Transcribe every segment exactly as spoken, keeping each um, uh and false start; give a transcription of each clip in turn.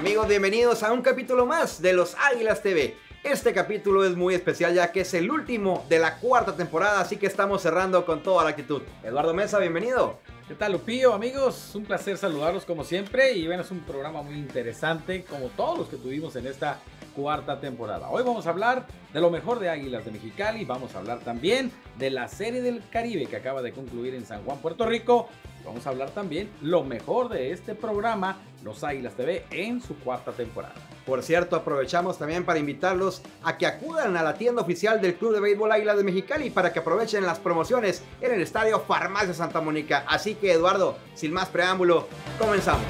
Amigos, bienvenidos a un capítulo más de Los Águilas T V. Este capítulo es muy especial ya que es el último de la cuarta temporada, así que estamos cerrando con toda la actitud. Eduardo Mesa, bienvenido. ¿Qué tal, Lupillo? Amigos, un placer saludarlos como siempre y bueno, es un programa muy interesante como todos los que tuvimos en esta cuarta temporada. Hoy vamos a hablar de lo mejor de Águilas de Mexicali, vamos a hablar también de la Serie del Caribe que acaba de concluir en San Juan, Puerto Rico. Vamos a hablar también lo mejor de este programa, Los Águilas T V, en su cuarta temporada. Por cierto, aprovechamos también para invitarlos a que acudan a la tienda oficial del Club de Béisbol Águilas de Mexicali para que aprovechen las promociones en el Estadio Farmacia Santa Mónica. Así que, Eduardo, sin más preámbulo, comenzamos.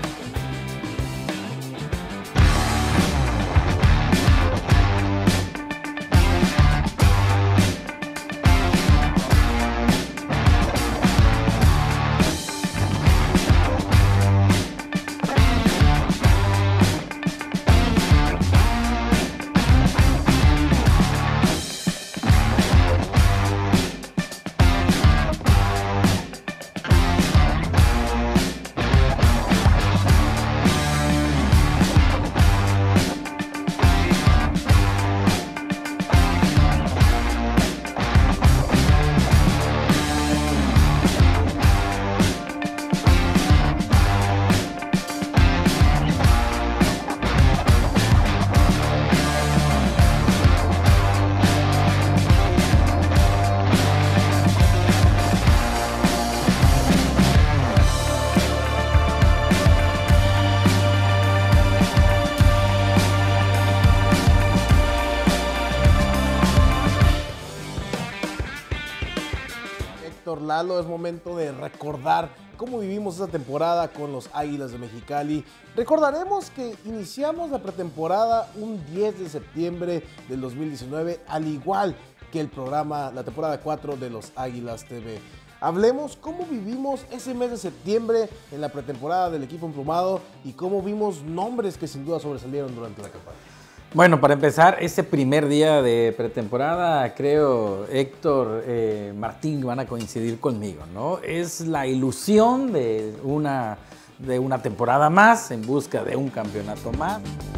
Lalo, es momento de recordar cómo vivimos esa temporada con los Águilas de Mexicali. Recordaremos que iniciamos la pretemporada un diez de septiembre del dos mil diecinueve, al igual que el programa, la temporada cuatro de los Águilas T V. Hablemos cómo vivimos ese mes de septiembre en la pretemporada del equipo emplumado y cómo vimos nombres que sin duda sobresalieron durante la campaña. Bueno, para empezar, ese primer día de pretemporada, creo, Héctor, eh, Martín van a coincidir conmigo, ¿no? Es la ilusión de una, de una temporada más en busca de un campeonato más.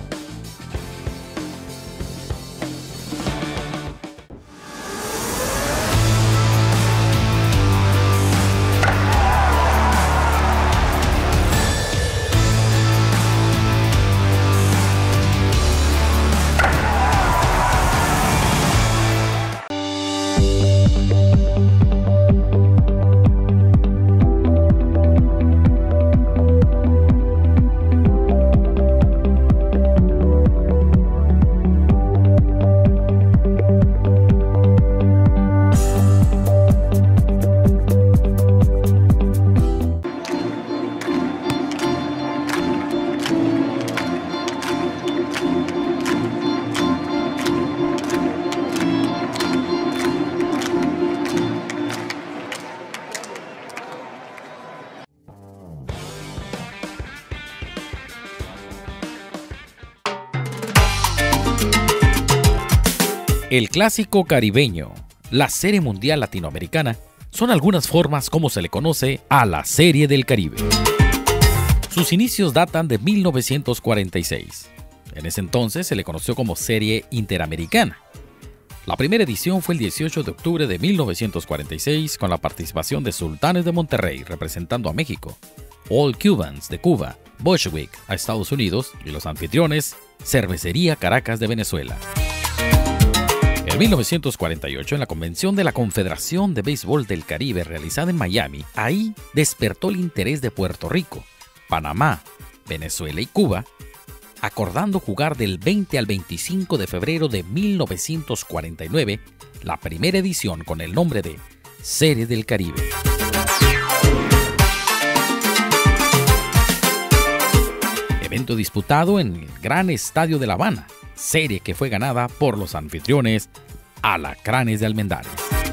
El Clásico Caribeño, la Serie Mundial Latinoamericana, son algunas formas como se le conoce a la Serie del Caribe. Sus inicios datan de mil novecientos cuarenta y seis. En ese entonces se le conoció como Serie Interamericana. La primera edición fue el dieciocho de octubre de mil novecientos cuarenta y seis con la participación de Sultanes de Monterrey representando a México, All Cubans de Cuba, Bushwick a Estados Unidos y los anfitriones Cervecería Caracas de Venezuela. En mil novecientos cuarenta y ocho, en la convención de la Confederación de Béisbol del Caribe realizada en Miami, ahí despertó el interés de Puerto Rico, Panamá, Venezuela y Cuba, acordando jugar del veinte al veinticinco de febrero de mil novecientos cuarenta y nueve la primera edición con el nombre de Serie del Caribe. Evento disputado en el Gran Estadio de La Habana, serie que fue ganada por los anfitriones Alacranes de Almendares.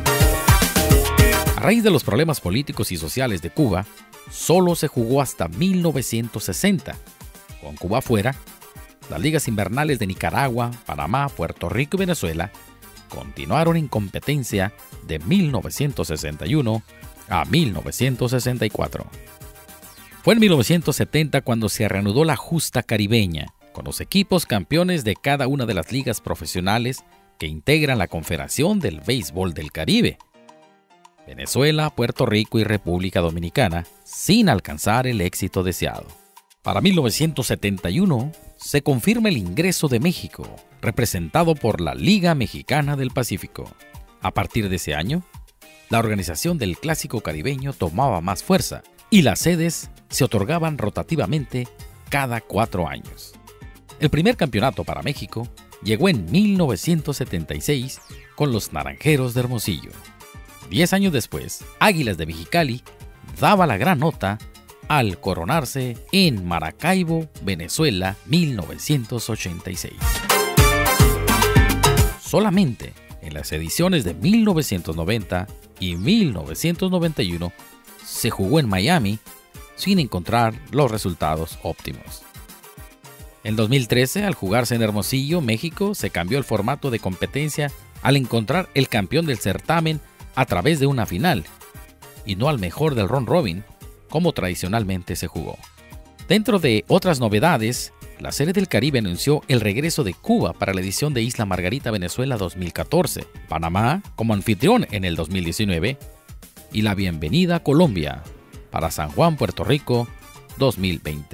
A raíz de los problemas políticos y sociales de Cuba, solo se jugó hasta mil novecientos sesenta. Con Cuba fuera, las ligas invernales de Nicaragua, Panamá, Puerto Rico y Venezuela continuaron en competencia de mil novecientos sesenta y uno a mil novecientos sesenta y cuatro. Fue en mil novecientos setenta cuando se reanudó la justa caribeña, con los equipos campeones de cada una de las ligas profesionales que integran la Confederación del Béisbol del Caribe. Venezuela, Puerto Rico y República Dominicana, sin alcanzar el éxito deseado. Para mil novecientos setenta y uno, se confirma el ingreso de México, representado por la Liga Mexicana del Pacífico. A partir de ese año, la organización del Clásico Caribeño tomaba más fuerza y las sedes se otorgaban rotativamente cada cuatro años. El primer campeonato para México llegó en mil novecientos setenta y seis con los Naranjeros de Hermosillo. Diez años después, Águilas de Mexicali daba la gran nota al coronarse en Maracaibo, Venezuela, mil novecientos ochenta y seis. Solamente en las ediciones de mil novecientos noventa y mil novecientos noventa y uno se jugó en Miami sin encontrar los resultados óptimos. En dos mil trece, al jugarse en Hermosillo, México, se cambió el formato de competencia al encontrar el campeón del certamen a través de una final, y no al mejor del round robin, como tradicionalmente se jugó. Dentro de otras novedades, la Serie del Caribe anunció el regreso de Cuba para la edición de Isla Margarita, Venezuela dos mil catorce, Panamá como anfitrión en el dos mil diecinueve, y la bienvenida a Colombia para San Juan, Puerto Rico, dos mil veinte.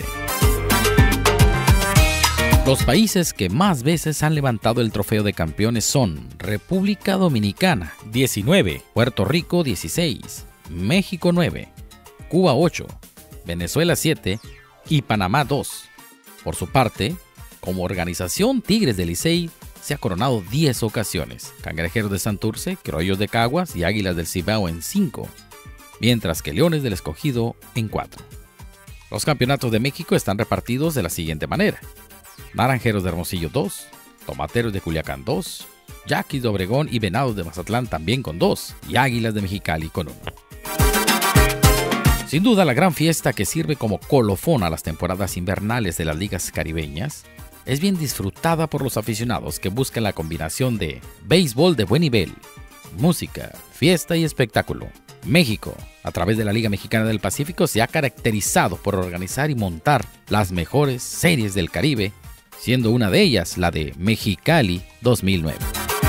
Los países que más veces han levantado el trofeo de campeones son República Dominicana, diecinueve, Puerto Rico, dieciséis, México, nueve, Cuba, ocho, Venezuela, siete y Panamá, dos. Por su parte, como organización, Tigres del Licey se ha coronado diez ocasiones, Cangrejeros de Santurce, Criollos de Caguas y Águilas del Cibao en cinco, mientras que Leones del Escogido en cuatro. Los campeonatos de México están repartidos de la siguiente manera: Naranjeros de Hermosillo dos, Tomateros de Culiacán dos, Yaquis de Obregón y Venados de Mazatlán también con dos y Águilas de Mexicali con uno. Sin duda, la gran fiesta que sirve como colofón a las temporadas invernales de las ligas caribeñas es bien disfrutada por los aficionados que buscan la combinación de béisbol de buen nivel, música, fiesta y espectáculo. México, a través de la Liga Mexicana del Pacífico, se ha caracterizado por organizar y montar las mejores series del Caribe, siendo una de ellas la de Mexicali dos mil nueve.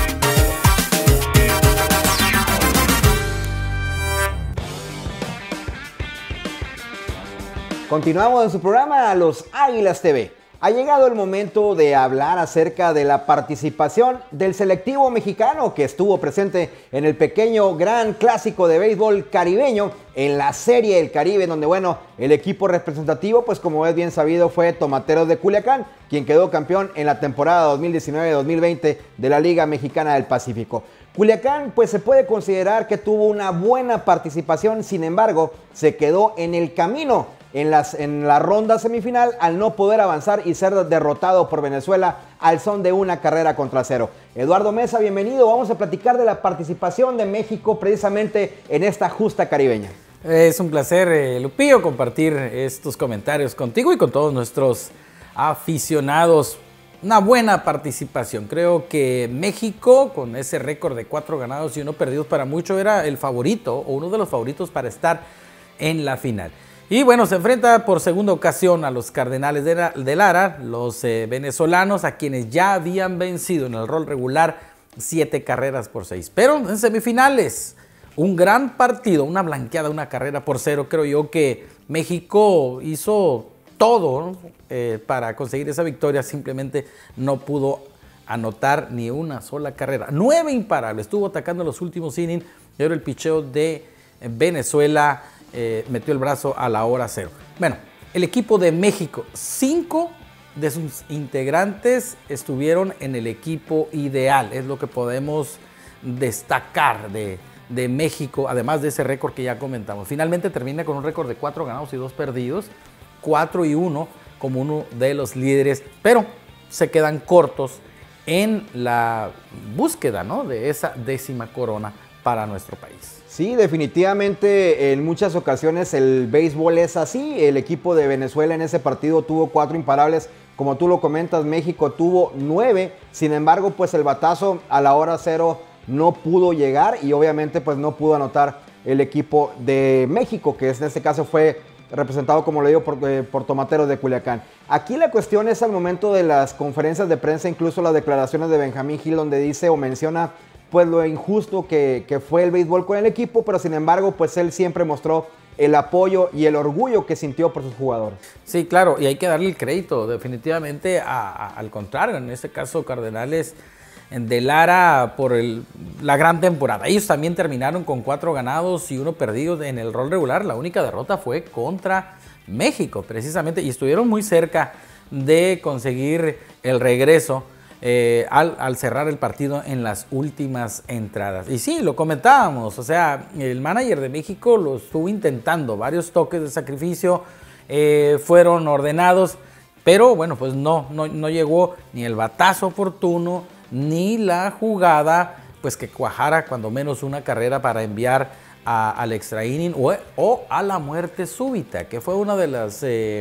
Continuamos en su programa Los Águilas T V. Ha llegado el momento de hablar acerca de la participación del selectivo mexicano que estuvo presente en el pequeño gran clásico de béisbol caribeño en la Serie del Caribe, donde, bueno, el equipo representativo, pues como es bien sabido, fue Tomateros de Culiacán, quien quedó campeón en la temporada dos mil diecinueve dos mil veinte de la Liga Mexicana del Pacífico. Culiacán, pues se puede considerar que tuvo una buena participación, sin embargo, se quedó en el camino en, las, en la ronda semifinal al no poder avanzar y ser derrotado por Venezuela al son de una carrera contra cero. Eduardo Mesa, bienvenido. Vamos a platicar de la participación de México precisamente en esta justa caribeña. Es un placer, eh, Lupillo, compartir estos comentarios contigo y con todos nuestros aficionados. Una buena participación. Creo que México, con ese récord de cuatro ganados y uno perdidos, para mucho era el favorito o uno de los favoritos para estar en la final. Y bueno, se enfrenta por segunda ocasión a los Cardenales de, la, de Lara, los eh, venezolanos, a quienes ya habían vencido en el rol regular siete carreras por seis. Pero en semifinales, un gran partido, una blanqueada, una carrera por cero. Creo yo que México hizo todo, ¿no? eh, para conseguir esa victoria, simplemente no pudo anotar ni una sola carrera. Nueve imparables, estuvo atacando los últimos innings, pero el picheo de Venezuela eh, metió el brazo a la hora cero. Bueno, el equipo de México, cinco de sus integrantes estuvieron en el equipo ideal, es lo que podemos destacar de, de México, además de ese récord que ya comentamos. Finalmente termina con un récord de cuatro ganados y dos perdidos, cuatro y uno como uno de los líderes, pero se quedan cortos en la búsqueda, ¿no?, de esa décima corona para nuestro país. Sí, definitivamente en muchas ocasiones el béisbol es así. El equipo de Venezuela en ese partido tuvo cuatro imparables, como tú lo comentas, México tuvo nueve, sin embargo pues el batazo a la hora cero no pudo llegar y obviamente pues no pudo anotar el equipo de México, que en este caso fue representado, como le digo, por, eh, por Tomateros de Culiacán. Aquí la cuestión es al momento de las conferencias de prensa, incluso las declaraciones de Benjamín Gil, donde dice o menciona pues lo injusto que, que fue el béisbol con el equipo, pero sin embargo, pues él siempre mostró el apoyo y el orgullo que sintió por sus jugadores. Sí, claro, y hay que darle el crédito definitivamente a, a, al contrario, en este caso Cardenales de Lara por el, la gran temporada. Ellos también terminaron con cuatro ganados y uno perdido en el rol regular. La única derrota fue contra México, precisamente, y estuvieron muy cerca de conseguir el regreso eh, al, al cerrar el partido en las últimas entradas. Y sí, lo comentábamos, o sea, el manager de México lo estuvo intentando, varios toques de sacrificio eh, fueron ordenados, pero bueno, pues no, no, no llegó ni el batazo oportuno, ni la jugada, pues que cuajara cuando menos una carrera para enviar a, al extra inning o, o a la muerte súbita, que fue una de las, eh,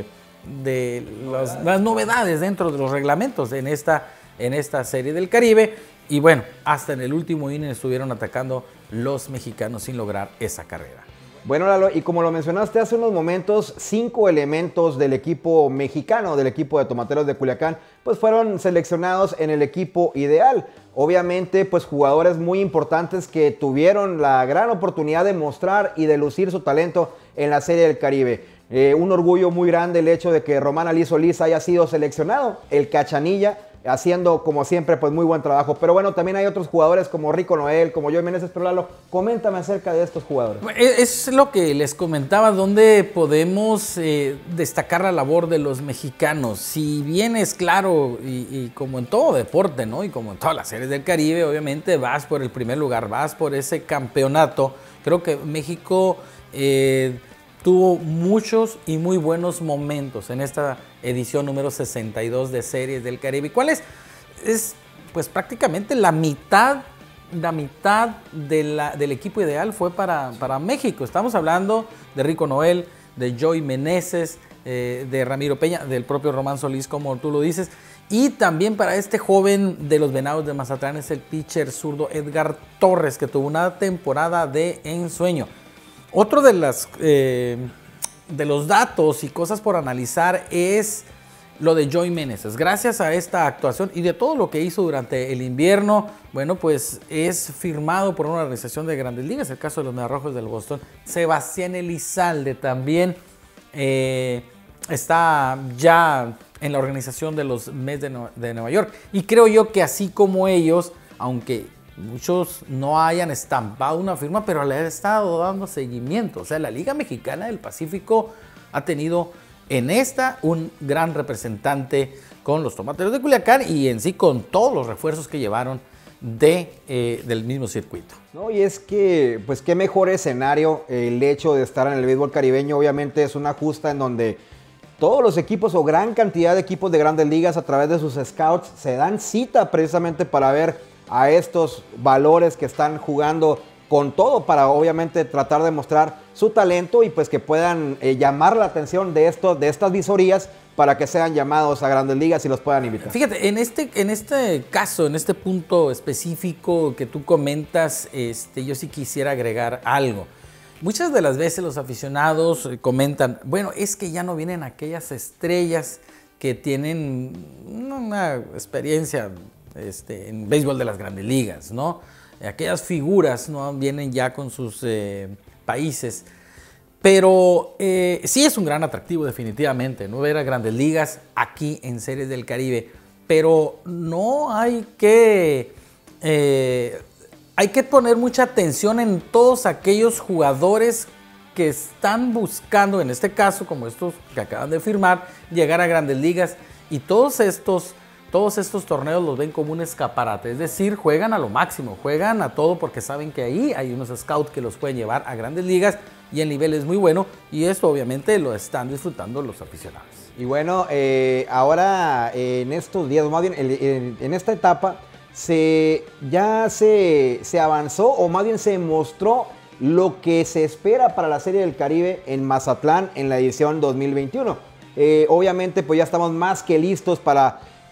de las, las novedades dentro de los reglamentos en esta, en esta serie del Caribe. Y bueno, hasta en el último inning estuvieron atacando los mexicanos sin lograr esa carrera. Bueno, Lalo, y como lo mencionaste hace unos momentos, cinco elementos del equipo mexicano, del equipo de Tomateros de Culiacán, pues fueron seleccionados en el equipo ideal. Obviamente, pues jugadores muy importantes que tuvieron la gran oportunidad de mostrar y de lucir su talento en la Serie del Caribe. Eh, un orgullo muy grande el hecho de que Román Ali Solís haya sido seleccionado, el Cachanilla, haciendo como siempre pues muy buen trabajo. Pero bueno, también hay otros jugadores como Rico Noel, como Joey Meneses. Pero Lalo, coméntame acerca de estos jugadores. Es lo que les comentaba, donde podemos eh, destacar la labor de los mexicanos. Si bien es claro, y, y como en todo deporte, ¿no? Y como en todas las series del Caribe, obviamente vas por el primer lugar, vas por ese campeonato. Creo que México eh, tuvo muchos y muy buenos momentos en esta edición número sesenta y dos de Series del Caribe. ¿Cuál es? Es pues prácticamente la mitad, la mitad de la, del equipo ideal fue para, para México. Estamos hablando de Rico Noel, de Joey Meneses, eh, de Ramiro Peña, del propio Román Solís, como tú lo dices. Y también para este joven de los Venados de Mazatlán es el pitcher zurdo Edgar Torres, que tuvo una temporada de ensueño. Otro de, las, eh, de los datos y cosas por analizar es lo de Joey Meneses. Gracias a esta actuación y de todo lo que hizo durante el invierno, bueno, pues es firmado por una organización de Grandes Ligas, el caso de los Mediarrojos del Boston. Sebastián Elizalde también eh, está ya en la organización de los Mets de, no de Nueva York. Y creo yo que así como ellos, aunque muchos no hayan estampado una firma, pero le han estado dando seguimiento. O sea, la Liga Mexicana del Pacífico ha tenido en esta un gran representante con los Tomateros de Culiacán y en sí con todos los refuerzos que llevaron de, eh, del mismo circuito. No, y es que, pues qué mejor escenario el hecho de estar en el béisbol caribeño. Obviamente es una justa en donde todos los equipos o gran cantidad de equipos de Grandes Ligas a través de sus scouts se dan cita precisamente para ver a estos valores que están jugando con todo para obviamente tratar de mostrar su talento y pues que puedan eh, llamar la atención de, esto, de estas visorías para que sean llamados a Grandes Ligas y los puedan invitar. Fíjate, en este, en este caso, en este punto específico que tú comentas, este, yo sí quisiera agregar algo. Muchas de las veces los aficionados comentan, bueno, es que ya no vienen aquellas estrellas que tienen una experiencia Este, en béisbol de las Grandes Ligas, ¿no? Aquellas figuras no vienen ya con sus eh, países, pero eh, sí es un gran atractivo definitivamente, ¿no? Ver a Grandes Ligas aquí en Series del Caribe, pero no hay que eh, hay que poner mucha atención en todos aquellos jugadores que están buscando, en este caso, como estos que acaban de firmar, llegar a Grandes Ligas, y todos estos Todos estos torneos los ven como un escaparate, es decir, juegan a lo máximo, juegan a todo porque saben que ahí hay unos scouts que los pueden llevar a Grandes Ligas y el nivel es muy bueno y esto obviamente lo están disfrutando los aficionados. Y bueno, eh, ahora eh, en estos días, más bien en, en, en esta etapa, se, ya se, se avanzó o más bien se mostró lo que se espera para la Serie del Caribe en Mazatlán en la edición dos mil veintiuno. Eh, obviamente pues ya estamos más que listos para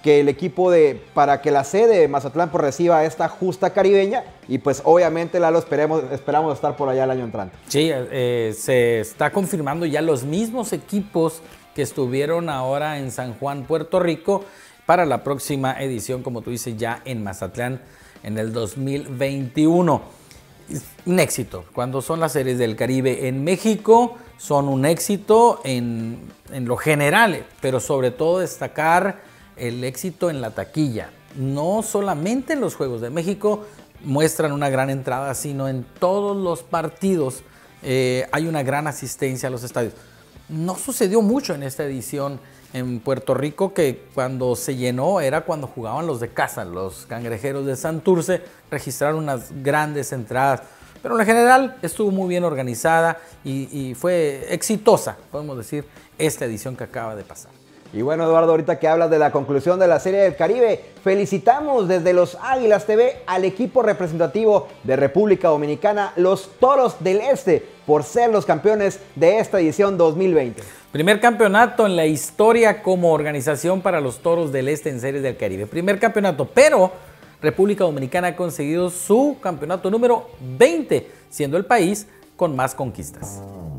que el equipo de, para que la sede de Mazatlán pues, reciba esta justa caribeña y pues obviamente Lalo esperemos, esperamos estar por allá el año entrante. Sí, eh, se está confirmando ya los mismos equipos que estuvieron ahora en San Juan, Puerto Rico, para la próxima edición, como tú dices, ya en Mazatlán en el dos mil veintiuno. Un éxito, cuando son las series del Caribe en México, son un éxito en, en lo general, pero sobre todo destacar el éxito en la taquilla. No solamente en los Juegos de México muestran una gran entrada, sino en todos los partidos eh, hay una gran asistencia a los estadios. No sucedió mucho en esta edición en Puerto Rico, que cuando se llenó era cuando jugaban los de casa, los Cangrejeros de Santurce, registraron unas grandes entradas, pero en general estuvo muy bien organizada y, y fue exitosa, podemos decir, esta edición que acaba de pasar. Y bueno, Eduardo, ahorita que hablas de la conclusión de la Serie del Caribe, felicitamos desde los Águilas T V al equipo representativo de República Dominicana, los Toros del Este, por ser los campeones de esta edición dos mil veinte. Primer campeonato en la historia como organización para los Toros del Este en Series del Caribe. Primer campeonato, pero República Dominicana ha conseguido su campeonato número veinte, siendo el país con más conquistas.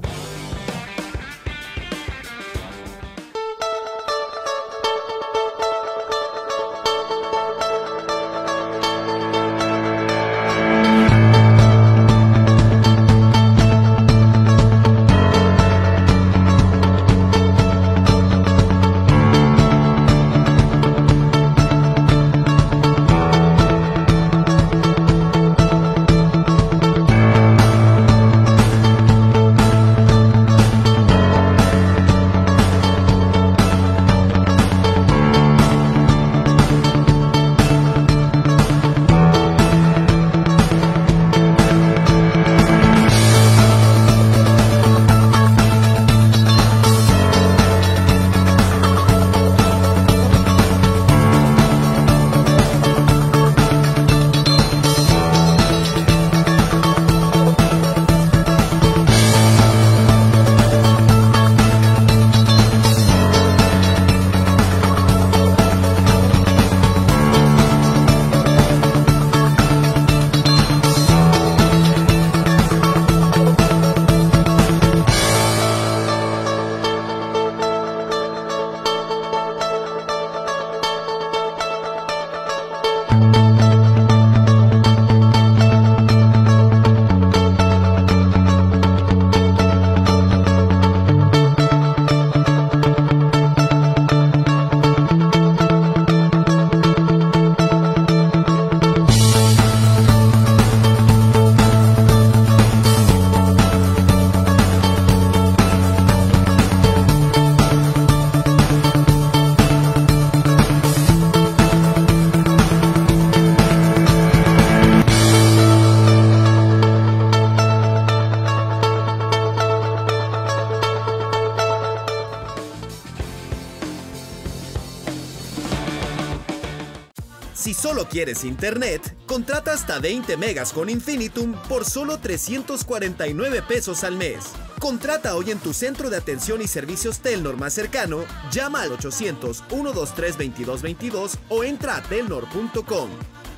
Si solo quieres internet, contrata hasta veinte megas con Infinitum por solo trescientos cuarenta y nueve pesos al mes. Contrata hoy en tu centro de atención y servicios Telnor más cercano, llama al ochocientos, uno dos tres, veintidós veintidós o entra a telnor punto com.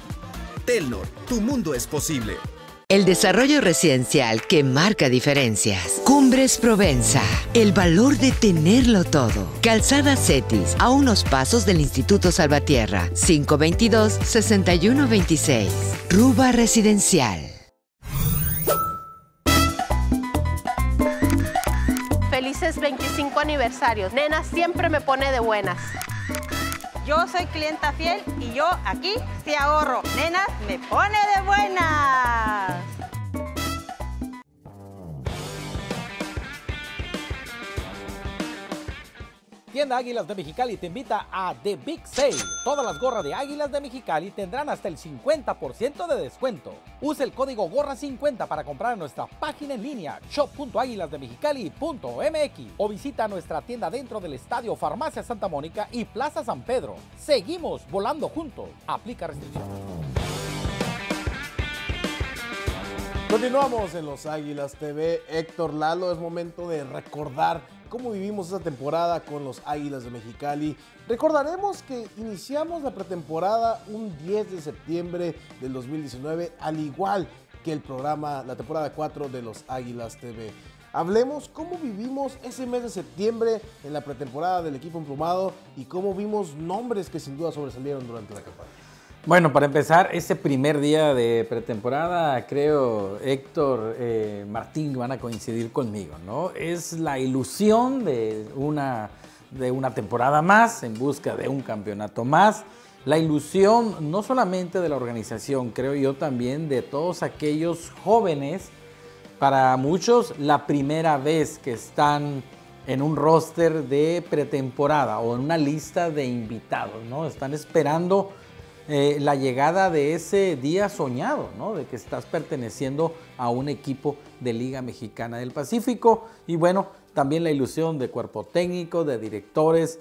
Telnor, tu mundo es posible. El desarrollo residencial que marca diferencias. Cumbres Provenza. El valor de tenerlo todo. Calzada Cetis, a unos pasos del Instituto Salvatierra. cinco veintidós, sesenta y uno veintiséis. Ruba Residencial. Felices veinticinco aniversarios. Nena siempre me pone de buenas. Yo soy clienta fiel y yo aquí sí ahorro. Nena, me pone de buenas. Tienda Águilas de Mexicali te invita a The Big Sale. Todas las gorras de Águilas de Mexicali tendrán hasta el cincuenta por ciento de descuento. Usa el código gorra cincuenta para comprar en nuestra página en línea shop punto águilas de mexicali punto m x o visita nuestra tienda dentro del Estadio Farmacia Santa Mónica y Plaza San Pedro. Seguimos volando juntos. Aplica restricciones. Continuamos en los Águilas T V. Héctor, Lalo, es momento de recordar cómo vivimos esta temporada con los Águilas de Mexicali. Recordaremos que iniciamos la pretemporada un diez de septiembre del dos mil diecinueve, al igual que el programa, la temporada cuatro de los Águilas T V. Hablemos cómo vivimos ese mes de septiembre en la pretemporada del equipo emplumado y cómo vimos nombres que sin duda sobresalieron durante la campaña. Bueno, para empezar, ese primer día de pretemporada, creo, Héctor, eh, Martín van a coincidir conmigo, ¿no? Es la ilusión de una, de una temporada más, en busca de un campeonato más. La ilusión no solamente de la organización, creo yo también de todos aquellos jóvenes, para muchos la primera vez que están en un roster de pretemporada o en una lista de invitados, ¿no? Están esperando eh, la llegada de ese día soñado, ¿no? De que estás perteneciendo a un equipo de Liga Mexicana del Pacífico. Y bueno, también la ilusión de cuerpo técnico, de directores,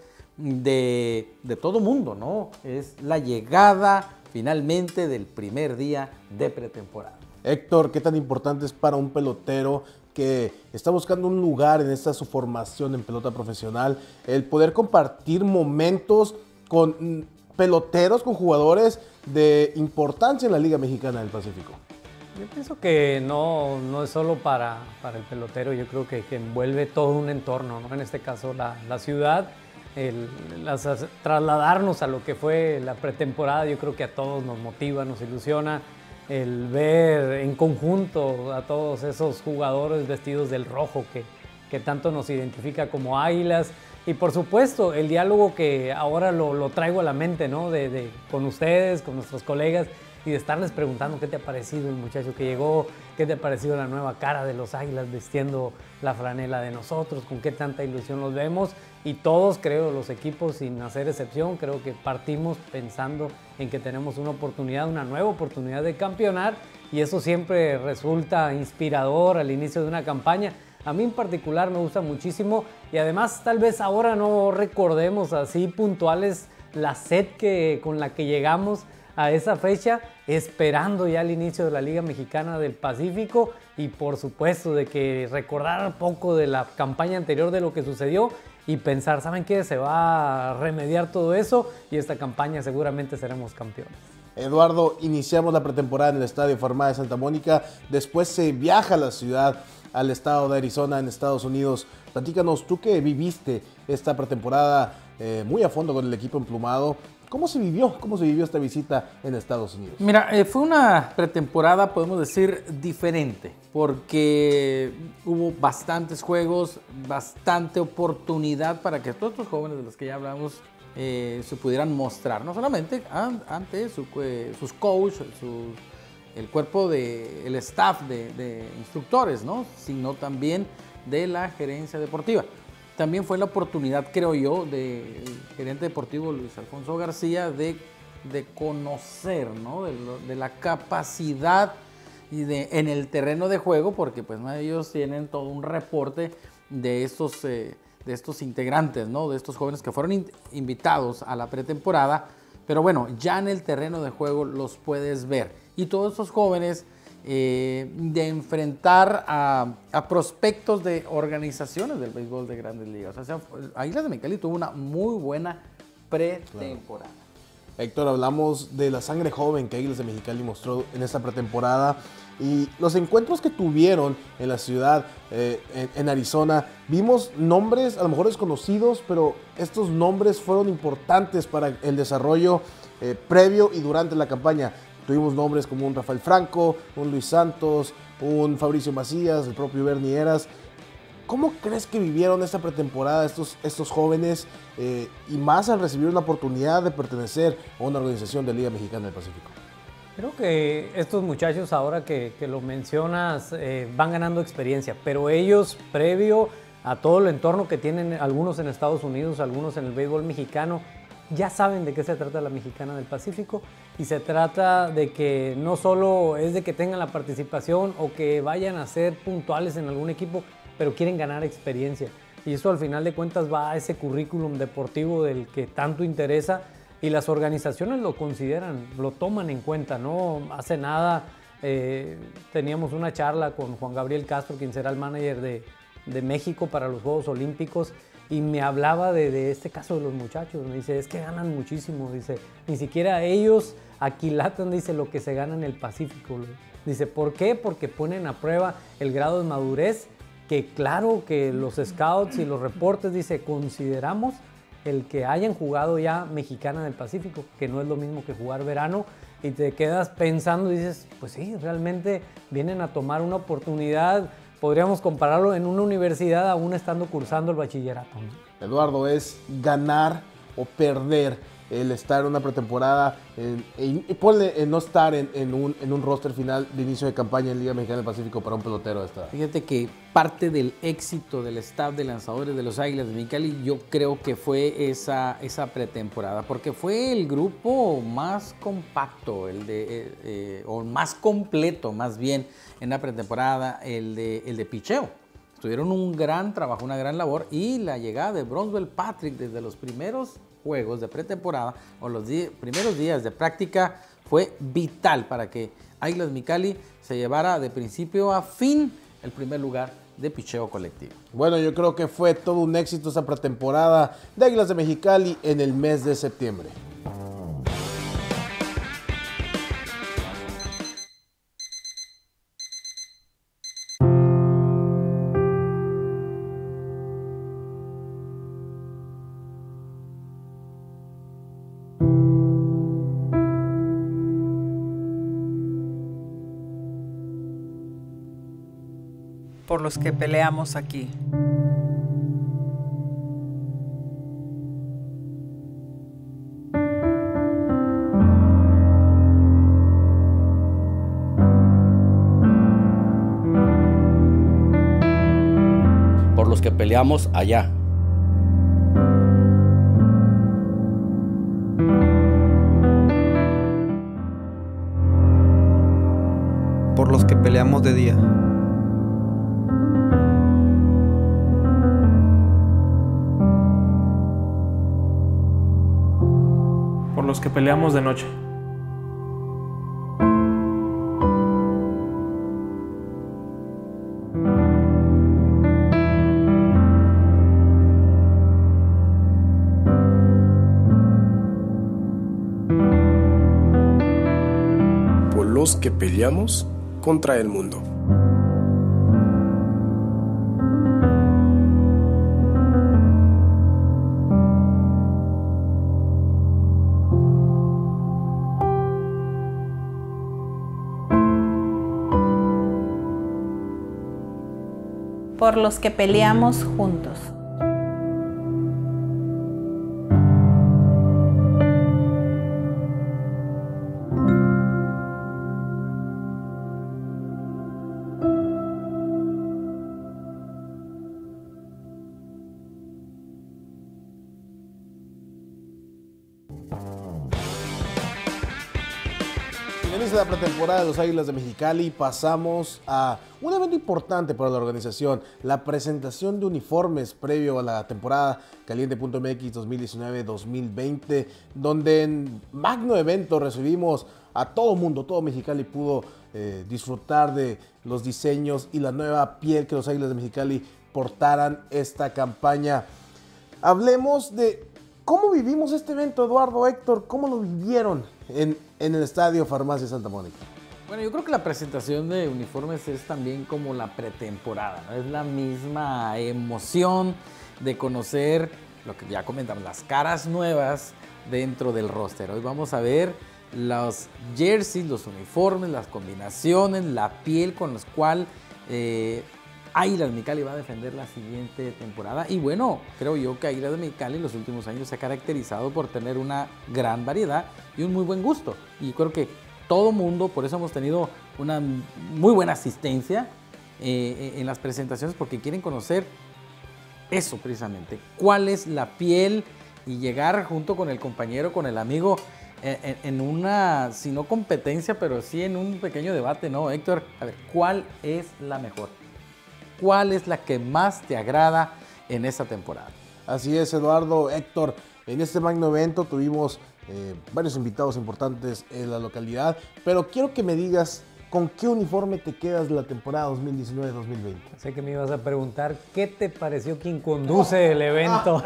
de, de todo mundo, ¿no? Es la llegada finalmente del primer día de pretemporada. Héctor, ¿qué tan importante es para un pelotero que está buscando un lugar en esta su formación en pelota profesional el poder compartir momentos con peloteros, con jugadores de importancia en la Liga Mexicana del Pacífico? Yo pienso que no, no es solo para, para el pelotero, yo creo que, que envuelve todo un entorno, ¿no? En este caso la, la ciudad, el, las, trasladarnos a lo que fue la pretemporada, yo creo que a todos nos motiva, nos ilusiona. El ver en conjunto a todos esos jugadores vestidos del rojo que, que tanto nos identifica como Águilas. Y por supuesto, el diálogo que ahora lo, lo traigo a la mente, ¿no? De, de, con ustedes, con nuestros colegas, y de estarles preguntando qué te ha parecido el muchacho que llegó, qué te ha parecido la nueva cara de los Águilas vistiendo la franela de nosotros, con qué tanta ilusión los vemos. Y todos, creo, los equipos, sin hacer excepción, creo que partimos pensando en que tenemos una oportunidad, una nueva oportunidad de campeonar, y eso siempre resulta inspirador al inicio de una campaña. A mí en particular me gusta muchísimo, y además tal vez ahora no recordemos así puntuales la sed que, con la que llegamos a esa fecha, esperando ya el inicio de la Liga Mexicana del Pacífico, y por supuesto de que recordar un poco de la campaña anterior, de lo que sucedió, y pensar, ¿saben qué? Se va a remediar todo eso, y esta campaña seguramente seremos campeones. Eduardo, iniciamos la pretemporada en el Estadio Farmá de Santa Mónica, después se viaja a la ciudad, al estado de Arizona, en Estados Unidos. Platícanos, tú que viviste esta pretemporada eh, muy a fondo con el equipo emplumado, ¿cómo se vivió? ¿Cómo se vivió esta visita en Estados Unidos? Mira, eh, fue una pretemporada, podemos decir, diferente, porque hubo bastantes juegos, bastante oportunidad para que todos estos jóvenes de los que ya hablamos eh, se pudieran mostrar, no solamente an, ante su, eh, sus coaches, su, el cuerpo, de, el staff de, de instructores, ¿no? Sino también de la gerencia deportiva. También fue la oportunidad, creo yo, del gerente deportivo Luis Alfonso García de, de conocer, ¿no? de, lo, de la capacidad y de, en el terreno de juego, porque pues ¿no? ellos tienen todo un reporte de estos, eh, de estos integrantes, ¿no? De estos jóvenes que fueron in, invitados a la pretemporada, pero bueno, ya en el terreno de juego los puedes ver. Y todos estos jóvenes Eh, de enfrentar a, a prospectos de organizaciones del béisbol de Grandes Ligas. O sea, Águilas de Mexicali tuvo una muy buena pretemporada. Claro. Héctor, hablamos de la sangre joven que Águilas de Mexicali mostró en esta pretemporada y los encuentros que tuvieron en la ciudad, eh, en, en Arizona. Vimos nombres a lo mejor desconocidos, pero estos nombres fueron importantes para el desarrollo eh, previo y durante la campaña. Tuvimos nombres como un Rafael Franco, un Luis Santos, un Fabricio Macías, el propio Bernie Eras. ¿Cómo crees que vivieron esta pretemporada estos, estos jóvenes eh, y más al recibir una oportunidad de pertenecer a una organización de Liga Mexicana del Pacífico? Creo que estos muchachos, ahora que, que lo mencionas, eh, van ganando experiencia, pero ellos, previo a todo el entorno que tienen algunos en Estados Unidos, algunos en el béisbol mexicano, ya saben de qué se trata la Mexicana del Pacífico, y se trata de que no solo es de que tengan la participación o que vayan a ser puntuales en algún equipo, pero quieren ganar experiencia. Y eso al final de cuentas va a ese currículum deportivo del que tanto interesa, y las organizaciones lo consideran, lo toman en cuenta, ¿no? Hace nada eh, teníamos una charla con Juan Gabriel Castro, quien será el manager de, de México para los Juegos Olímpicos y me hablaba de, de este caso de los muchachos. Me dice, es que ganan muchísimo. Dice, ni siquiera ellos aquilatan, dice, lo que se gana en el Pacífico. Dice, ¿por qué? Porque ponen a prueba el grado de madurez que claro que los scouts y los reportes, dice, consideramos el que hayan jugado ya Mexicana del Pacífico, que no es lo mismo que jugar verano, y te quedas pensando y dices, pues sí, realmente vienen a tomar una oportunidad, podríamos compararlo en una universidad aún estando cursando el bachillerato, ¿no? Eduardo, es ganar o perder el estar en una pretemporada y ponle en no estar en, en, un, en un roster final de inicio de campaña en Liga Mexicana del Pacífico para un pelotero de esta. Fíjate que parte del éxito del staff de lanzadores de los Águilas de Mexicali yo creo que fue esa, esa pretemporada, porque fue el grupo más compacto, el de, eh, eh, o más completo más bien en la pretemporada, el de, el de picheo. Tuvieron un gran trabajo, una gran labor, y la llegada de Broswell Patrick desde los primeros juegos de pretemporada o los di- primeros días de práctica fue vital para que Águilas Mexicali se llevara de principio a fin el primer lugar de picheo colectivo. Bueno, yo creo que fue todo un éxito esa pretemporada de Águilas de Mexicali en el mes de septiembre. Por los que peleamos aquí. Por los que peleamos allá. Por los que peleamos de día. Por los que peleamos de noche. Por los que peleamos contra el mundo. Por los que peleamos juntos. Finaliza la pretemporada de los Águilas de Mexicali y pasamos a un evento importante para la organización, la presentación de uniformes previo a la temporada Caliente punto M X dos mil diecinueve dos mil veinte, donde en magno evento recibimos a todo mundo, todo Mexicali pudo eh, disfrutar de los diseños y la nueva piel que los Águilas de Mexicali portaran esta campaña. Hablemos de cómo vivimos este evento, Eduardo, Héctor, cómo lo vivieron en, en el Estadio Farmacia Santa Mónica. Bueno, yo creo que la presentación de uniformes es también como la pretemporada, ¿no? Es la misma emoción de conocer lo que ya comentamos, las caras nuevas dentro del roster. Hoy vamos a ver los jerseys, los uniformes, las combinaciones, la piel con los cuales eh, Águilas de Mexicali va a defender la siguiente temporada. Y bueno, creo yo que Águilas de Mexicali en los últimos años se ha caracterizado por tener una gran variedad y un muy buen gusto. Y creo que todo mundo, por eso hemos tenido una muy buena asistencia eh, en las presentaciones, porque quieren conocer eso precisamente, cuál es la piel y llegar junto con el compañero, con el amigo, en, en una, si no competencia, pero sí en un pequeño debate, ¿no, Héctor? A ver, ¿cuál es la mejor? ¿Cuál es la que más te agrada en esta temporada? Así es, Eduardo, Héctor. En este magno evento tuvimos eh, varios invitados importantes en la localidad, pero quiero que me digas ¿con qué uniforme te quedas de la temporada dos mil diecinueve dos mil veinte? Sé que me ibas a preguntar, ¿qué te pareció quien conduce el evento?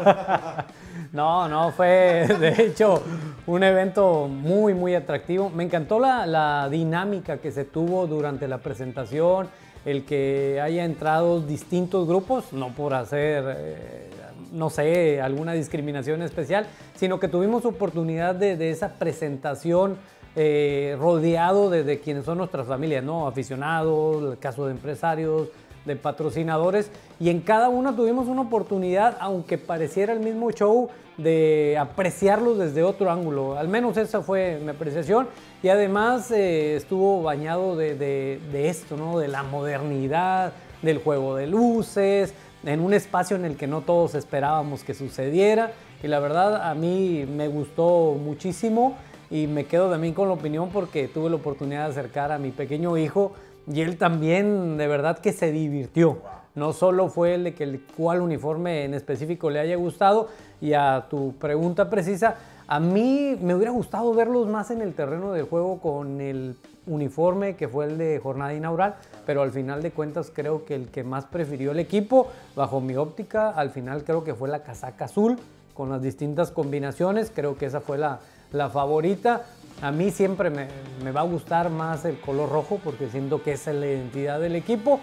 No, no, fue de hecho un evento muy, muy atractivo. Me encantó la, la dinámica que se tuvo durante la presentación, el que haya entrado distintos grupos, no por hacer, eh, no sé, alguna discriminación especial, sino que tuvimos oportunidad de, de esa presentación eh, rodeado de, de quienes son nuestras familias, ¿no? Aficionados, el caso de empresarios, de patrocinadores, y en cada una tuvimos una oportunidad, aunque pareciera el mismo show, de apreciarlos desde otro ángulo. Al menos esa fue mi apreciación, y además eh, estuvo bañado de, de, de esto, ¿no? De la modernidad, del juego de luces, en un espacio en el que no todos esperábamos que sucediera, y la verdad a mí me gustó muchísimo, y me quedo también con la opinión porque tuve la oportunidad de acercar a mi pequeño hijo, y él también de verdad que se divirtió. No solo fue el de que el cual uniforme en específico le haya gustado, y a tu pregunta precisa, a mí me hubiera gustado verlos más en el terreno de juego con el uniforme que fue el de jornada inaugural, pero al final de cuentas creo que el que más prefirió el equipo, bajo mi óptica, al final creo que fue la casaca azul, con las distintas combinaciones, creo que esa fue la, la favorita. A mí siempre me, me va a gustar más el color rojo porque siento que esa es la identidad del equipo,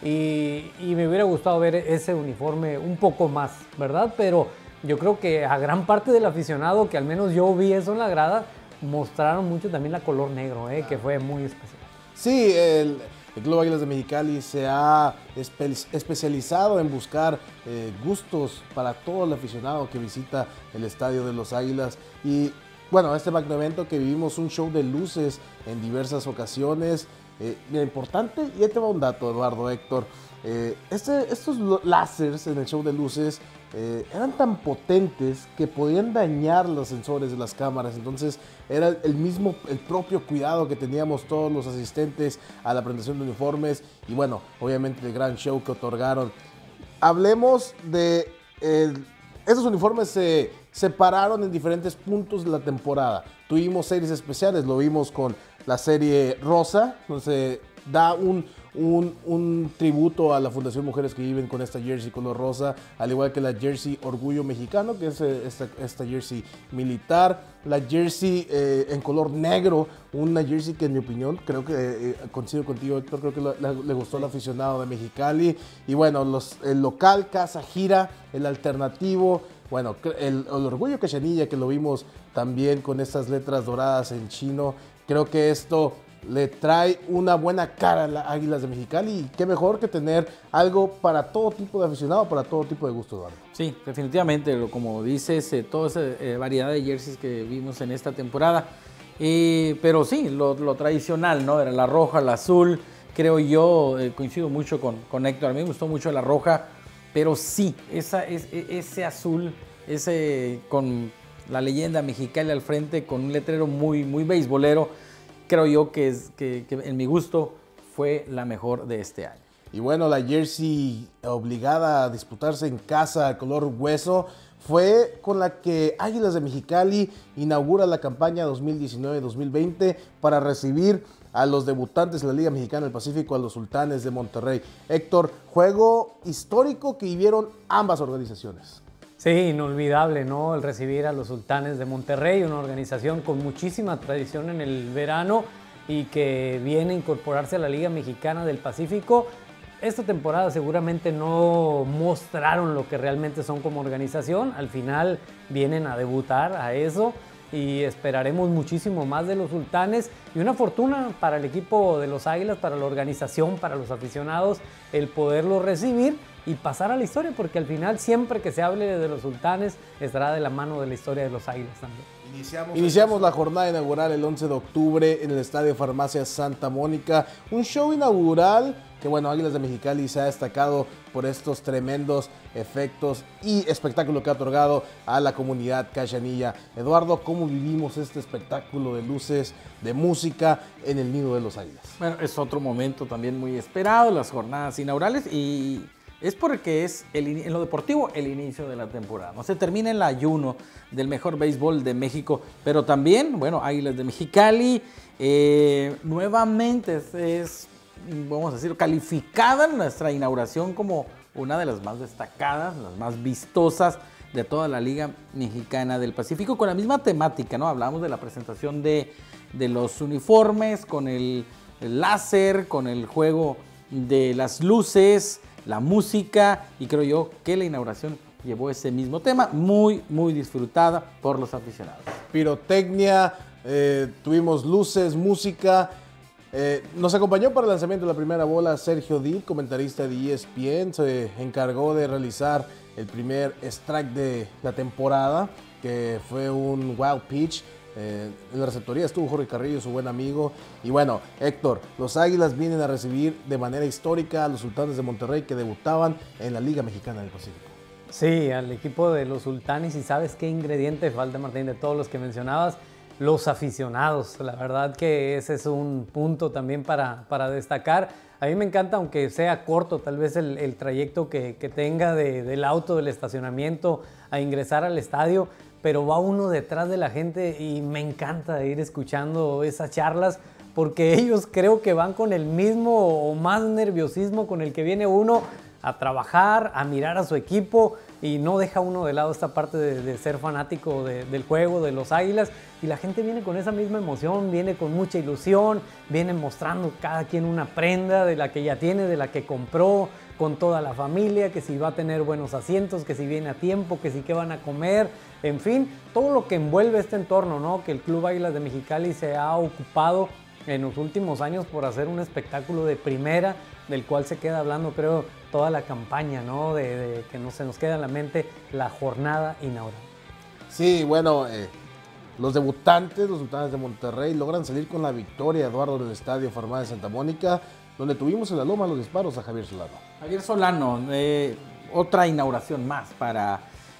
y, y me hubiera gustado ver ese uniforme un poco más, ¿verdad? Pero yo creo que a gran parte del aficionado, que al menos yo vi eso en la grada, mostraron mucho también la color negro, ¿eh? Que fue muy especial. Sí, el, el Club Águilas de Mexicali se ha espe especializado en buscar eh, gustos para todo el aficionado que visita el Estadio de los Águilas. Y bueno, este magno evento que vivimos un show de luces en diversas ocasiones. Eh, mira, importante, y ahí te va un dato, Eduardo, Héctor. Eh, este, estos láseres en el show de luces eh, eran tan potentes que podían dañar los sensores de las cámaras. Entonces era el mismo, el propio cuidado que teníamos todos los asistentes a la presentación de uniformes, y bueno, obviamente el gran show que otorgaron. Hablemos de eh, estos uniformes se separaron en diferentes puntos de la temporada. Tuvimos series especiales, lo vimos con la serie Rosa, donde se da un, un, un tributo a la Fundación Mujeres que Viven con esta jersey color rosa, al igual que la jersey Orgullo Mexicano, que es esta, esta jersey militar, la jersey eh, en color negro, una jersey que en mi opinión, creo que eh, coincido contigo, Héctor, creo que la, la, le gustó al aficionado de Mexicali. Y bueno, los, el local, Casa Gira, el alternativo, bueno, el, el Orgullo Cachanilla, que lo vimos también con estas letras doradas en chino. Creo que esto le trae una buena cara a las Águilas de Mexicali, y qué mejor que tener algo para todo tipo de aficionado, para todo tipo de gusto, Eduardo. Sí, definitivamente, como dices, eh, toda esa eh, variedad de jerseys que vimos en esta temporada, eh, pero sí, lo, lo tradicional, ¿no? Era la roja, la azul, creo yo, eh, coincido mucho con, con Héctor, a mí me gustó mucho la roja, pero sí, esa, es, ese azul, ese con la leyenda Mexicali al frente, con un letrero muy, muy beisbolero, creo yo que, es, que, que en mi gusto fue la mejor de este año. Y bueno, la jersey obligada a disputarse en casa, color hueso, fue con la que Águilas de Mexicali inaugura la campaña dos mil diecinueve dos mil veinte para recibir a los debutantes de la Liga Mexicana del Pacífico, a los Sultanes de Monterrey. Héctor, juego histórico que vivieron ambas organizaciones. Sí, inolvidable, ¿no? El recibir a los Sultanes de Monterrey, una organización con muchísima tradición en el verano y que viene a incorporarse a la Liga Mexicana del Pacífico. Esta temporada seguramente no mostraron lo que realmente son como organización. Al final vienen a debutar a eso, y esperaremos muchísimo más de los Sultanes, y una fortuna para el equipo de los Águilas, para la organización, para los aficionados, el poderlo recibir y pasar a la historia, porque al final siempre que se hable de los Sultanes estará de la mano de la historia de los Águilas también. Iniciamos, Iniciamos la jornada inaugural el once de octubre en el Estadio Farmacia Santa Mónica, un show inaugural que, bueno, Águilas de Mexicali se ha destacado por estos tremendos efectos y espectáculo que ha otorgado a la comunidad cachanilla. Eduardo, ¿cómo vivimos este espectáculo de luces, de música en el Nido de los Águilas? Bueno, es otro momento también muy esperado, las jornadas inaugurales, y es porque es el, en lo deportivo el inicio de la temporada. No se termina el ayuno del mejor béisbol de México, pero también, bueno, Águilas de Mexicali Eh, nuevamente es, es, vamos a decir, calificada nuestra inauguración como una de las más destacadas, las más vistosas de toda la Liga Mexicana del Pacífico, con la misma temática, ¿no? Hablamos de la presentación de, de los uniformes, con el, el láser, con el juego de las luces, la música, y creo yo que la inauguración llevó ese mismo tema, muy, muy disfrutada por los aficionados. Pirotecnia, eh, tuvimos luces, música. Eh, nos acompañó para el lanzamiento de la primera bola Sergio Dip, comentarista de E S P N. Se encargó de realizar el primer strike de la temporada, que fue un wild pitch. Eh, en la receptoría estuvo Jorge Carrillo, su buen amigo. Y bueno, Héctor, los Águilas vienen a recibir de manera histórica a los Sultanes de Monterrey, que debutaban en la Liga Mexicana del Pacífico. Sí, al equipo de los Sultanes. Y ¿sabes qué ingrediente falta, Martín, de todos los que mencionabas? Los aficionados. La verdad que ese es un punto también para, para destacar. A mí me encanta, aunque sea corto tal vez el, el trayecto que, que tenga de, del auto, del estacionamiento a ingresar al estadio, pero va uno detrás de la gente y me encanta ir escuchando esas charlas, porque ellos creo que van con el mismo o más nerviosismo con el que viene uno a trabajar, a mirar a su equipo, y no deja uno de lado esta parte de, de ser fanático de, del juego, de los Águilas, y la gente viene con esa misma emoción, viene con mucha ilusión, viene mostrando cada quien una prenda de la que ya tiene, de la que compró, con toda la familia, que si va a tener buenos asientos, que si viene a tiempo, que si qué van a comer, en fin, todo lo que envuelve este entorno, ¿no? Que el Club Águilas de Mexicali se ha ocupado en los últimos años por hacer un espectáculo de primera, del cual se queda hablando, creo, toda la campaña, ¿no? De, de que no se nos queda en la mente la jornada inaugural. Sí, bueno, eh, los debutantes, los Sultanes de Monterrey, logran salir con la victoria, Eduardo, del Estadio Farmacia de Santa Mónica, donde tuvimos en la loma los disparos a Javier Solano. Javier Solano, eh, otra inauguración más para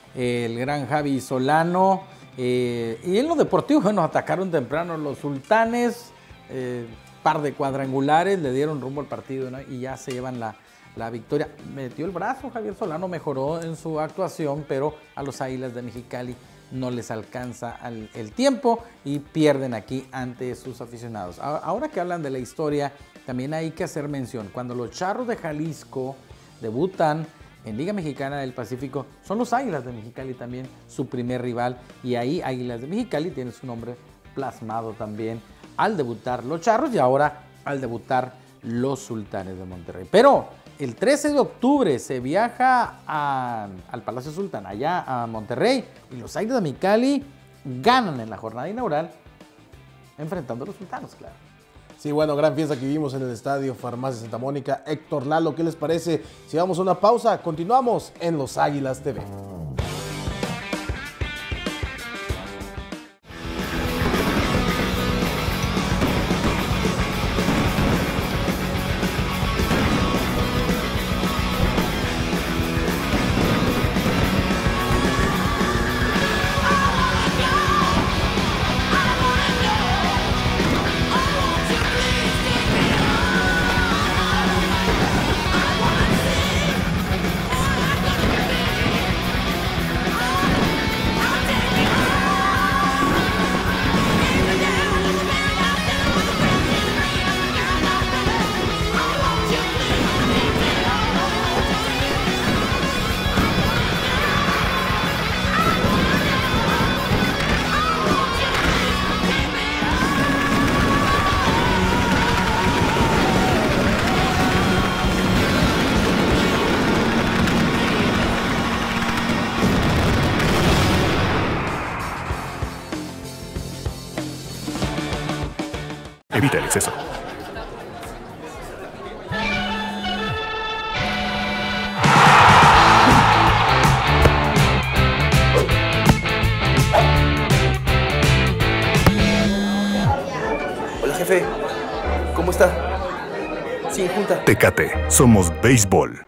el gran Javi Solano. Eh, y en lo deportivo, bueno, atacaron temprano los Sultanes, eh, par de cuadrangulares, le dieron rumbo al partido, ¿no? Y ya se llevan la, la victoria. Metió el brazo Javier Solano, mejoró en su actuación, pero a los Águilas de Mexicali no les alcanza el, el tiempo y pierden aquí ante sus aficionados. Ahora que hablan de la historia, también hay que hacer mención. Cuando los Charros de Jalisco debutan en Liga Mexicana del Pacífico, son los Águilas de Mexicali también su primer rival, y ahí Águilas de Mexicali tiene su nombre plasmado también al debutar los Charros y ahora al debutar los Sultanes de Monterrey. Pero el trece de octubre se viaja a, al Palacio Sultán, allá a Monterrey, y los Águilas de Mexicali ganan en la jornada inaugural enfrentando a los Sultanos, claro. Sí, bueno, gran fiesta que vivimos en el Estadio Farmacia Santa Mónica. Héctor, Lalo, ¿qué les parece? Si vamos a una pausa, continuamos en Los Águilas T V. Evita el exceso. Hola, jefe. ¿Cómo está? Sin junta. Tecate, somos béisbol.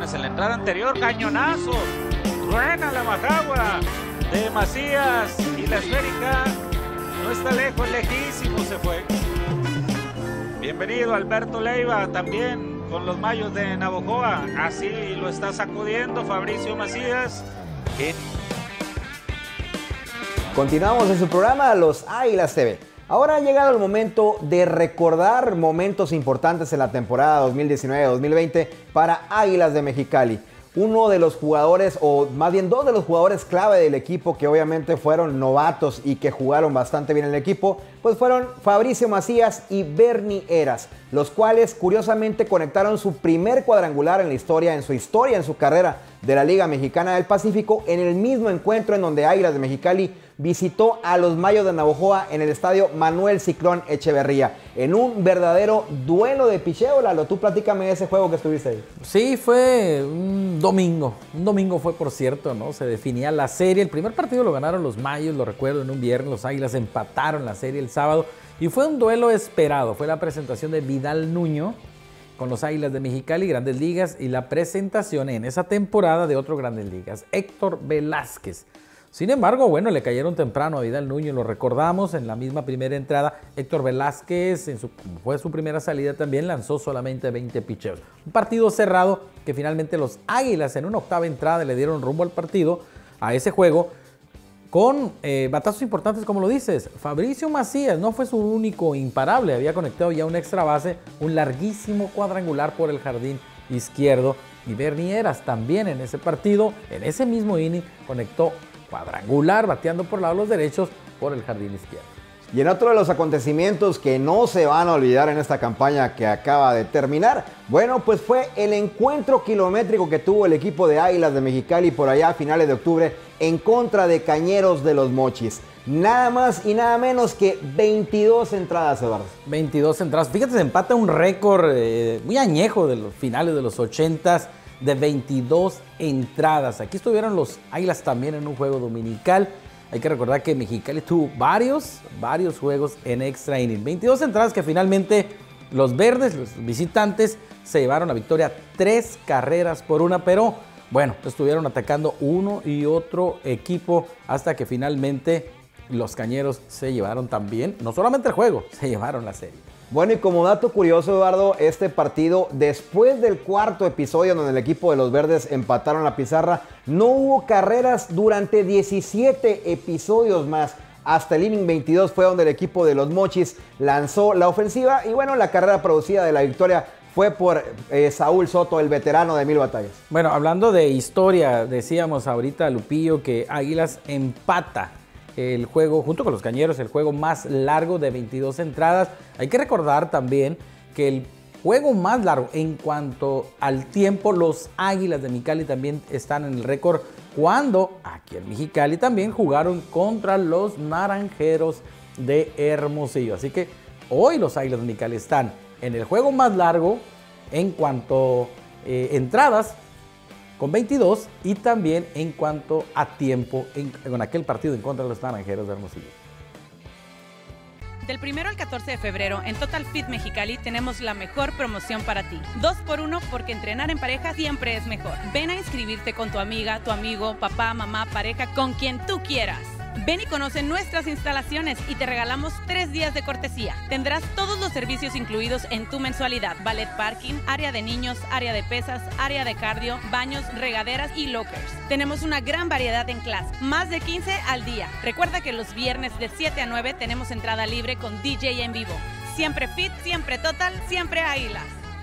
ocasiones. En la entrada anterior, cañonazo. Truena la majagua de Macías y la esférica no está lejos, lejísimo se fue. Bienvenido Alberto Leiva también con los mayos de Navojoa. Así lo está sacudiendo Fabricio Macías. ¿Qué? Continuamos en su programa Los Águilas T V. Ahora ha llegado el momento de recordar momentos importantes en la temporada dos mil diecinueve dos mil veinte para Águilas de Mexicali. Uno de los jugadores, o más bien dos de los jugadores clave del equipo, que obviamente fueron novatos y que jugaron bastante bien en el equipo, pues fueron Fabricio Macías y Bernie Eras, los cuales curiosamente conectaron su primer cuadrangular en la historia, en su historia, en su carrera de la Liga Mexicana del Pacífico, en el mismo encuentro en donde Águilas de Mexicali visitó a los Mayos de Navojoa en el estadio Manuel Ciclón Echeverría, en un verdadero duelo de picheo. Lalo, tú platícame de ese juego que estuviste ahí. Sí, fue un domingo, un domingo fue por cierto, ¿no? Se definía la serie, el primer partido lo ganaron los Mayos, lo recuerdo, en un viernes, los Águilas empataron la serie el sábado y fue un duelo esperado, fue la presentación de Vidal Nuño con los Águilas de Mexicali, Grandes Ligas, y la presentación en esa temporada de otro Grandes Ligas, Héctor Velázquez. Sin embargo, bueno, le cayeron temprano a Vidal Nuño, lo recordamos en la misma primera entrada. Héctor Velázquez, en su, como fue su primera salida también, lanzó solamente veinte picheos. Un partido cerrado que finalmente los Águilas en una octava entrada le dieron rumbo al partido, a ese juego, con eh, batazos importantes, como lo dices. Fabricio Macías no fue su único imparable, había conectado ya un extra base, un larguísimo cuadrangular por el jardín izquierdo. Y Bernie Eras también en ese partido, en ese mismo inning, conectó cuadrangular, bateando por lados los derechos por el jardín izquierdo. Y en otro de los acontecimientos que no se van a olvidar en esta campaña que acaba de terminar, bueno, pues fue el encuentro kilométrico que tuvo el equipo de Águilas de Mexicali por allá a finales de octubre en contra de Cañeros de los Mochis. Nada más y nada menos que veintidós entradas, Eduardo. veintidós entradas. Fíjate, se empata un récord eh, muy añejo de los finales de los ochentas, de veintidós entradas. Aquí estuvieron los Águilas también en un juego dominical. Hay que recordar que Mexicali tuvo varios, varios juegos en extra inning. veintidós entradas que finalmente los verdes, los visitantes, se llevaron la victoria, tres carreras por una, pero bueno, estuvieron atacando uno y otro equipo hasta que finalmente los Cañeros se llevaron también, no solamente el juego, se llevaron la serie. Bueno, y como dato curioso, Eduardo, este partido, después del cuarto episodio donde el equipo de los verdes empataron la pizarra, no hubo carreras durante diecisiete episodios más. Hasta el inning veintidós fue donde el equipo de los Mochis lanzó la ofensiva y bueno, la carrera producida de la victoria fue por eh, Saúl Soto, el veterano de mil batallas. Bueno, hablando de historia, decíamos ahorita, Lupillo, que Águilas empata el juego, junto con los Cañeros, el juego más largo de veintidós entradas. Hay que recordar también que el juego más largo en cuanto al tiempo, los Águilas de Mexicali también están en el récord, cuando aquí en Mexicali también jugaron contra los Naranjeros de Hermosillo. Así que hoy los Águilas de Mexicali están en el juego más largo en cuanto eh, entradas, con veintidós, y también en cuanto a tiempo en, en aquel partido en contra de los Naranjeros de Hermosillo. Del primero al catorce de febrero, en Total Fit Mexicali tenemos la mejor promoción para ti. Dos por uno, porque entrenar en pareja siempre es mejor. Ven a inscribirte con tu amiga, tu amigo, papá, mamá, pareja, con quien tú quieras. Ven y conoce nuestras instalaciones y te regalamos tres días de cortesía. Tendrás todos los servicios incluidos en tu mensualidad: ballet parking, área de niños, área de pesas, área de cardio, baños, regaderas y lockers. Tenemos una gran variedad en clase, más de quince al día. Recuerda que los viernes de siete a nueve tenemos entrada libre con D J en vivo. Siempre fit, siempre total, siempre Águilas.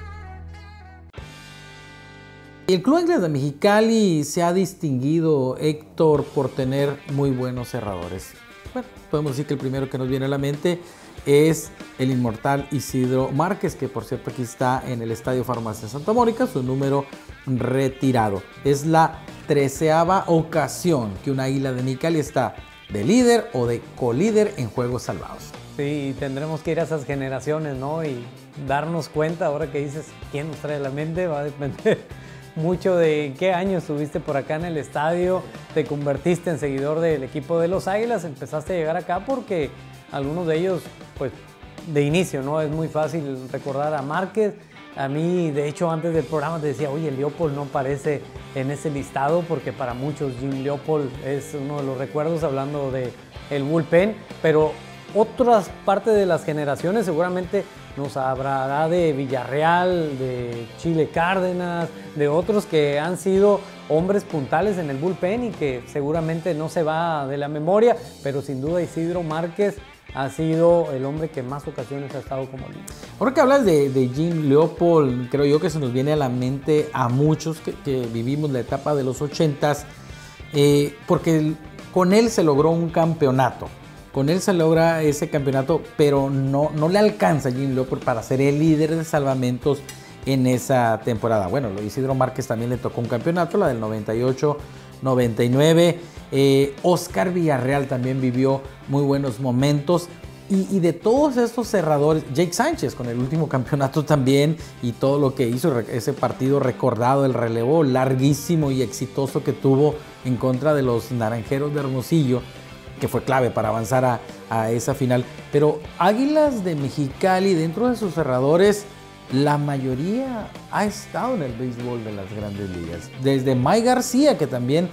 El Club Águilas de Mexicali se ha distinguido, Héctor, por tener muy buenos cerradores. Bueno, podemos decir que el primero que nos viene a la mente es el inmortal Isidro Márquez, que por cierto aquí está en el Estadio Farmacia Santa Mónica, su número retirado. Es la treceava ocasión que un Águila de Mexicali está de líder o de colíder en juegos salvados. Sí, tendremos que ir a esas generaciones, ¿no? Y darnos cuenta, ahora que dices quién nos trae a la mente, va a depender mucho de qué año estuviste por acá en el estadio, te convertiste en seguidor del equipo de los Águilas, empezaste a llegar acá porque algunos de ellos, pues de inicio, ¿no? Es muy fácil recordar a Márquez A mí, de hecho, antes del programa te decía, oye, Leopold no aparece en ese listado porque para muchos Jim Leopold es uno de los recuerdos hablando de el bullpen, pero otras partes de las generaciones seguramente nos hablará de Villarreal, de Chile Cárdenas, de otros que han sido hombres puntales en el bullpen y que seguramente no se va de la memoria, pero sin duda Isidro Márquez ha sido el hombre que más ocasiones ha estado como líder. Ahora que hablas de, de Jim Leopold, creo yo que se nos viene a la mente a muchos que, que vivimos la etapa de los ochentas, eh, porque con él se logró un campeonato. Con él se logra ese campeonato, pero no, no le alcanza a Jim Leopold para ser el líder de salvamentos en esa temporada. Bueno, lo Isidro Márquez también le tocó un campeonato, la del noventa y ocho noventa y nueve. Eh, Oscar Villarreal también vivió muy buenos momentos. Y, y de todos estos cerradores, Jake Sánchez con el último campeonato también y todo lo que hizo, ese partido recordado, el relevo larguísimo y exitoso que tuvo en contra de los Naranjeros de Hermosillo, que fue clave para avanzar a, a esa final. Pero Águilas de Mexicali, dentro de sus cerradores, la mayoría ha estado en el béisbol de las grandes ligas. Desde Mike García, que también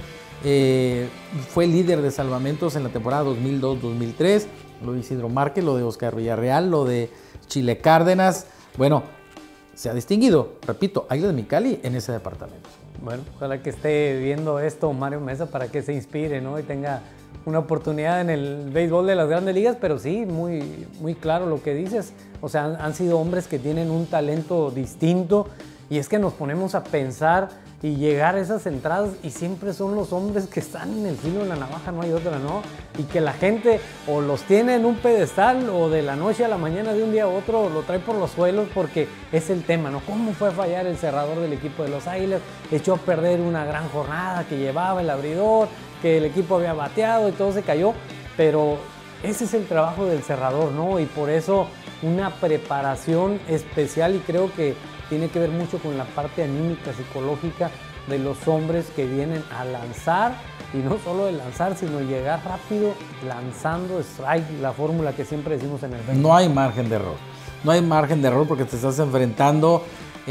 eh, fue líder de salvamentos en la temporada dos mil dos dos mil tres, lo de Isidro Márquez, lo de Oscar Villarreal, lo de Chile Cárdenas. Bueno, se ha distinguido, repito, Águilas de Mexicali en ese departamento. Bueno, ojalá que esté viendo esto Mario Mesa para que se inspire, ¿no? Y tenga una oportunidad en el béisbol de las grandes ligas, pero sí, muy, muy claro lo que dices. O sea, han, han sido hombres que tienen un talento distinto y es que nos ponemos a pensar y llegar a esas entradas y siempre son los hombres que están en el filo de la navaja, no hay otra, ¿no? Y que la gente o los tiene en un pedestal o de la noche a la mañana de un día a otro lo trae por los suelos porque es el tema, ¿no? ¿Cómo fue a fallar el cerrador del equipo de los Águilas? Echó a perder una gran jornada que llevaba el abridor, que el equipo había bateado y todo se cayó, pero ese es el trabajo del cerrador, ¿no? Y por eso una preparación especial y creo que tiene que ver mucho con la parte anímica, psicológica de los hombres que vienen a lanzar y no solo de lanzar, sino llegar rápido lanzando strike, la fórmula que siempre decimos en el béisbol. No hay margen de error, no hay margen de error porque te estás enfrentando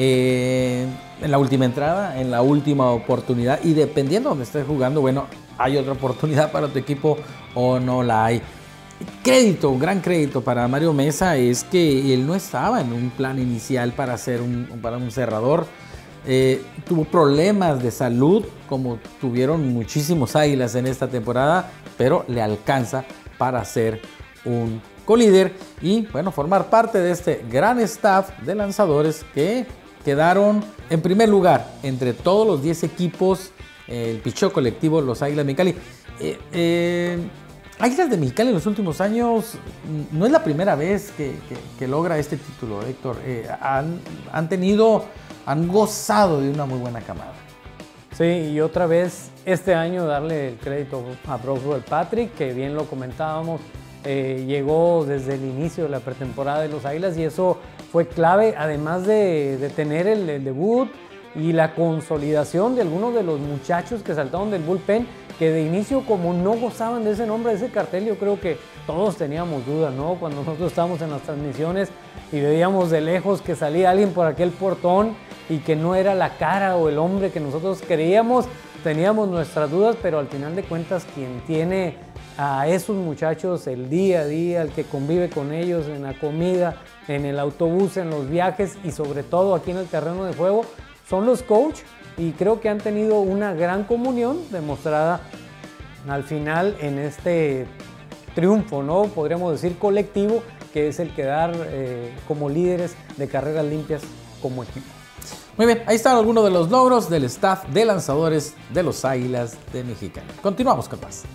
eh, en la última entrada, en la última oportunidad y dependiendo de donde estés jugando, bueno, hay otra oportunidad para tu equipo o no la hay. Crédito, un gran crédito para Mario Mesa es que él no estaba en un plan inicial para ser un, para un cerrador. Eh, tuvo problemas de salud, como tuvieron muchísimos Águilas en esta temporada, pero le alcanza para ser un colíder y, bueno, formar parte de este gran staff de lanzadores que quedaron en primer lugar entre todos los diez equipos, eh, el picheo colectivo, los Águilas de Mexicali. Eh, eh, Águilas de Mexicali en los últimos años no es la primera vez que, que, que logra este título, Héctor. Eh, han, han tenido, han gozado de una muy buena camada. Sí, y otra vez este año darle el crédito a Broswell Patrick, que bien lo comentábamos, eh, llegó desde el inicio de la pretemporada de los Águilas y eso fue clave, además de, de tener el, el debut y la consolidación de algunos de los muchachos que saltaron del bullpen, que de inicio como no gozaban de ese nombre, de ese cartel, yo creo que todos teníamos dudas, ¿no? Cuando nosotros estábamos en las transmisiones y veíamos de lejos que salía alguien por aquel portón y que no era la cara o el hombre que nosotros creíamos, teníamos nuestras dudas, pero al final de cuentas quien tiene a esos muchachos el día a día, el que convive con ellos en la comida, en el autobús, en los viajes y sobre todo aquí en el terreno de juego, son los coaches. Y creo que han tenido una gran comunión demostrada al final en este triunfo, ¿no? Podríamos decir colectivo, que es el quedar eh, como líderes de carreras limpias como equipo. Muy bien, ahí están algunos de los logros del staff de lanzadores de los Águilas de Mexicali. Continuamos con más.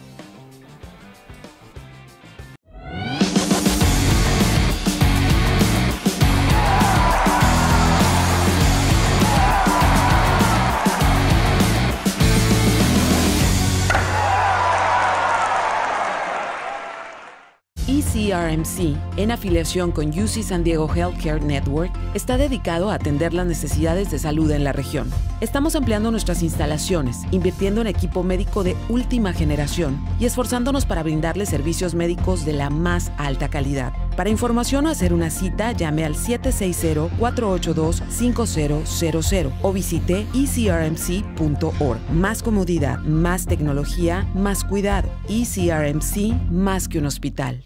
C R M C, en afiliación con U C San Diego Healthcare Network, está dedicado a atender las necesidades de salud en la región. Estamos ampliando nuestras instalaciones, invirtiendo en equipo médico de última generación y esforzándonos para brindarles servicios médicos de la más alta calidad. Para información o hacer una cita, llame al siete seis cero, cuatro ocho dos, cinco cero cero cero o visite e c r m c punto org. Más comodidad, más tecnología, más cuidado. E C R M C, más que un hospital.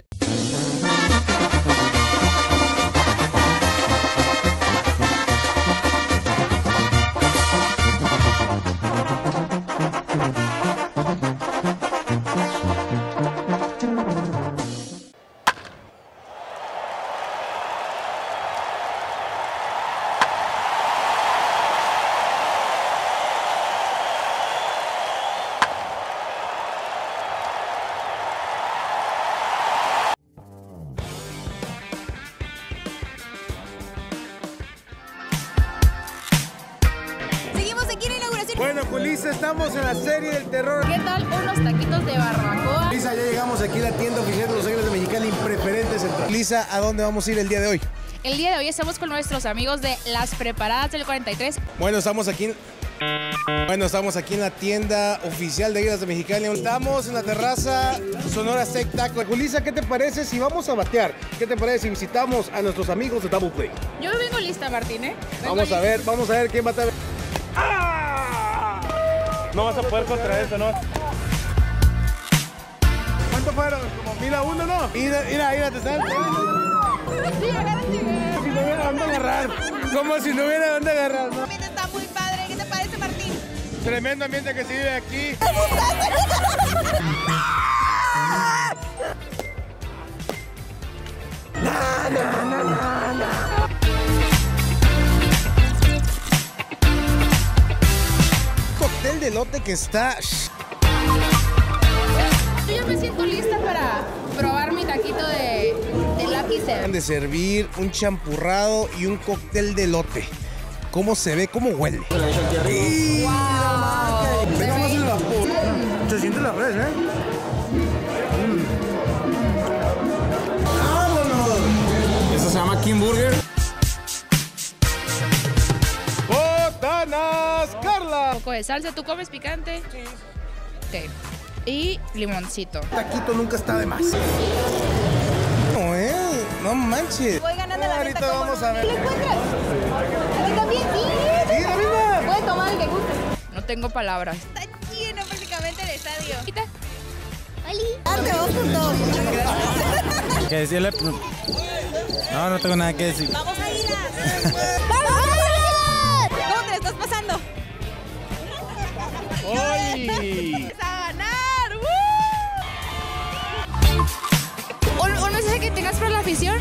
Bueno, Julissa, estamos en la serie del terror. ¿Qué tal unos taquitos de barbacoa? Julissa, ya llegamos aquí a la tienda oficial de los Águilas de Mexicali, Preferente Central. Julissa, ¿a dónde vamos a ir el día de hoy? El día de hoy estamos con nuestros amigos de Las Preparadas del cuarenta y tres. Bueno, estamos aquí... Bueno, estamos aquí en la tienda oficial de Águilas de Mexicali. Estamos en la terraza Sonora Steak Taco. Julissa, ¿qué te parece si vamos a batear? ¿Qué te parece si visitamos a nuestros amigos de Double Play? Yo vengo lista, Martín, ¿eh? Vengo vamos lista. a ver, vamos a ver quién bate. No vas a poder contra eso, ¿no? ¿Cuánto fueron? Como mil a uno, ¿no? Mira, mira, mira, te están... Sí, agárrate. Como si no hubiera dónde agarrar. Como si no hubiera dónde agarrar, ¿no? El ambiente está muy padre. ¿Qué te parece, Martín? Tremendo ambiente que se vive aquí. No, no, no, no, no. Cóctel de elote que está... Yo ya me siento lista para probar mi taquito de, de Lucky Seven. De servir un champurrado y un cóctel de elote. ¿Cómo se ve? ¿Cómo huele? ¡Sí! ¡Wow! Venga más el vapor. Mm. Se siente la res, ¿eh? Mm. ¡Vámonos! Eso se llama King Burger. ¡Botanas, Carla! Un poco de salsa. ¿Tú comes picante? Sí. Ok. Y limoncito. Taquito nunca está de más. No, eh. No manches. Voy ganando la Ahorita venta. vamos a ver. ¿Qué le encuentras? A mí también. Sí, la misma. Puedes tomar el que guste. No tengo palabras. Está lleno prácticamente el estadio. ¡Oli! ¡Arte, vamos juntos! ¿Qué decirle? No, no tengo nada que decir. ¡Vamos a ir! ¡Vamos a ir! ¿Cómo te la estás pasando? ¡Oli! ¡A ganar! ¡Uh! ¿Un, un mensaje que tengas para la afición?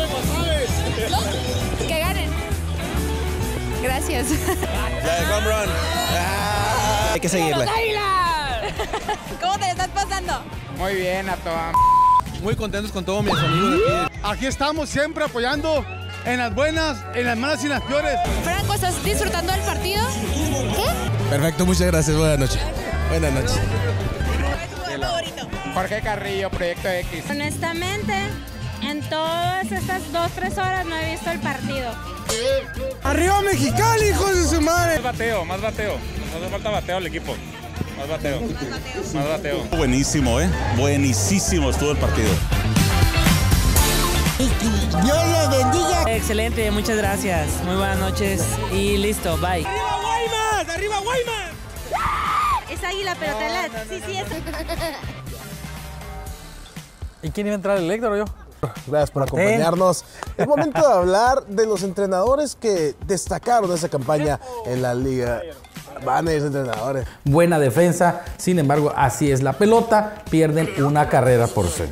Que ganen. Gracias. Home run. Ah, hay que seguirle. ¿Cómo te la estás pasando? Muy bien, a toda. Muy contentos con todos mis amigos de aquí. Aquí estamos siempre apoyando en las buenas, en las malas y en las peores. Franco, ¿estás disfrutando del partido? ¿Qué? Perfecto, muchas gracias. Buenas noches. Buenas noches. ¿Cuál es tu favorito? Jorge Carrillo, Proyecto X. Honestamente, en todas estas dos, tres horas no he visto el partido. ¡Arriba Mexicali, hijos de su madre! Más bateo, más bateo. Nos hace falta bateo al equipo. Más bateo. Más bateo. Buenísimo, ¿eh? Buenísimo estuvo el partido. Dios les bendiga. Excelente, muchas gracias. Muy buenas noches y listo, bye. ¡Arriba Guaymas! ¡Arriba Guaymas! Es águila, pero te la... Sí, sí, es. ¿Y quién iba a entrar, el Héctor o yo? Gracias por acompañarnos. Es momento de hablar de los entrenadores que destacaron esa campaña en la liga. Van a ir entrenadores. Buena defensa, sin embargo, así es la pelota, pierden una carrera por ser.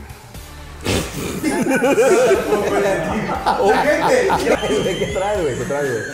¿Qué trae, güey? ¿Qué trae, güey?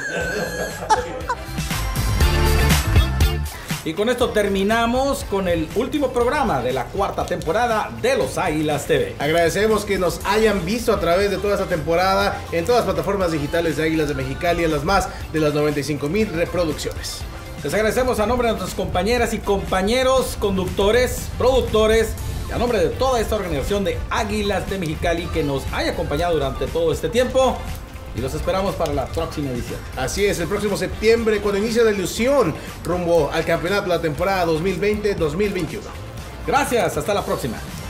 Y con esto terminamos con el último programa de la cuarta temporada de Los Águilas T V. Agradecemos que nos hayan visto a través de toda esta temporada en todas las plataformas digitales de Águilas de Mexicali, en las más de las noventa y cinco mil reproducciones. Les agradecemos a nombre de nuestras compañeras y compañeros, conductores, productores, y a nombre de toda esta organización de Águilas de Mexicali que nos haya acompañado durante todo este tiempo. Y los esperamos para la próxima edición. Así es, el próximo septiembre, cuando inicia la ilusión rumbo al campeonato de la temporada dos mil veinte dos mil veintiuno. Gracias, hasta la próxima.